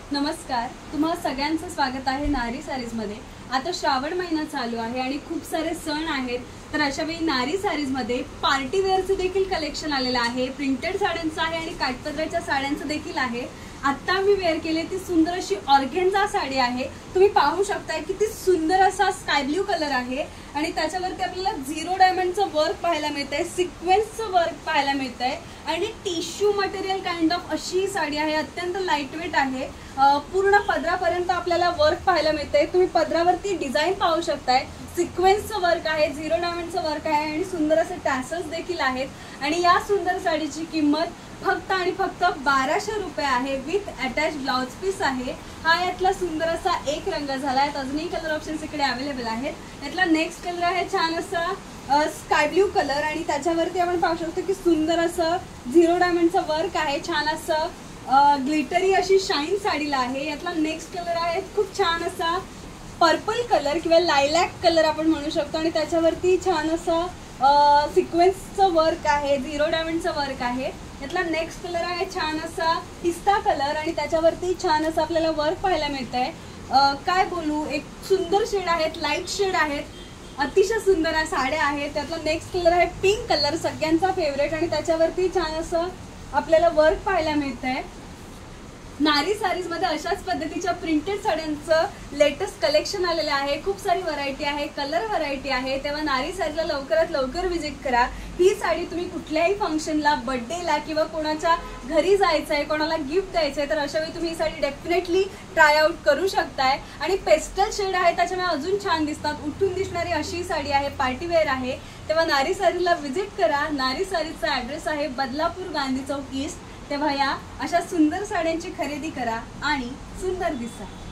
नमस्कार, तुम्हा सगळ्यांचं स्वागत आहे नारी सारीज मध्ये। आता श्रावण महिना चालू आहे आणि खूप सारे सण आहेत, तर अशा वेळी नारी सारीज मध्ये पार्टी वेअरचे देखील कलेक्शन आलेलं आहे। प्रिंटेड साड्यांचं आहे आणि काठपदराच्या साड्यांचं देखील आहे। आता मी वेअर केली ती सुंदर अशी ऑर्गेन्झा साडी आहे। तुम्ही पाहू शकता किती सुंदर असा स्काय ब्लू कलर आहे आणि त्याच्यावरती आपल्याला 0 डायमंडचं वर्क पाहायला मिळतंय, सिक्वेन्सचं वर्क पाहायला मिळतंय आणि टिश्यू मटेरियल काइंड ऑफ अशी साडी आहे। अत्यंत लाईट वेट आहे। पूर्ण पदरापर्यंत आपल्याला वर्क पाहायला मिळतंय। तुम्ही पदरावरती डिझाइन पाहू शकताय, सिक्वेन्सचं वर्क आहे, 0 डायमंडचं वर्क आहे आणि सुंदर असे टॅसल्स देखील आहेत। आणि या सुंदर साडीची किंमत फक्त आणि फक्त 1200 रुपये आहे विथ अटॅच ब्लाउज पीस आहे। हा यातला सुंदर असा एक रंग झाला आहे। अजूनही कलर ऑप्शन्स इकडे अवेलेबल आहेत। यातला नेक्स्ट कलर आहे छान असा स्काय ब्लू कलर आणि त्याच्यावरती आपण पाहू शकतो की सुंदर असं 0 डायमंडचं वर्क आहे। छान असं ग्लिटरी अशी शाईन साडीला आहे। यातला नेक्स्ट कलर आहे खूप छान असा पर्पल कलर किंवा लायलॅक कलर आपण म्हणू शकतो आणि त्याच्यावरती छान असं सिक्वेन्सचं वर्क आहे, 0 डायमंडचं वर्क आहे। यातला नेक्स्ट कलर आहे छान असा पिस्ता कलर आणि त्याच्यावरती छान असं आपल्याला वर्क पाहायला मिळतंय। काय बोलू, एक सुंदर शेड आहेत, लाईट शेड आहेत, अतिशय सुंदर साड्या आहेत। त्यातला नेक्स्ट कलर आहे पिंक कलर, सगळ्यांचा फेवरेट आणि त्याच्यावरती छान असं आपल्याला वर्क पाहायला मिळतंय। नारी सारीज मध्ये अशाच पद्धतीच्या प्रिंटेड साड्यांचं लेटेस्ट कलेक्शन आलेलं आहे। खूप सारी व्हरायटी आहे, कलर व्हरायटी आहे, तेव्हा नारी सारीजला लवकरात लवकर विजिट करा। ही साडी तुम्ही कुठल्याही फंक्शनला, बर्थडेला किंवा कोणाच्या घरी जायचं आहे, कोणाला गिफ्ट द्यायचं आहे, तर अशा वेळी तुम्ही ही साडी डेफिनेटली ट्राय आउट करू शकताय। आणि पेस्टल शेड आहे त्याच्यामुळे अजून छान दिसतात, उठून दिसणारी अशी साडी आहे, पार्टी वेअर आहे। तेव्हा नारी सारीजला विजिट करा। नारी सारीजचा ॲड्रेस आहे बदलापूर गांधी चौक ईस्ट। तेव्हा या अशा सुंदर साड्यांची खरेदी करा आणि सुंदर दिसा।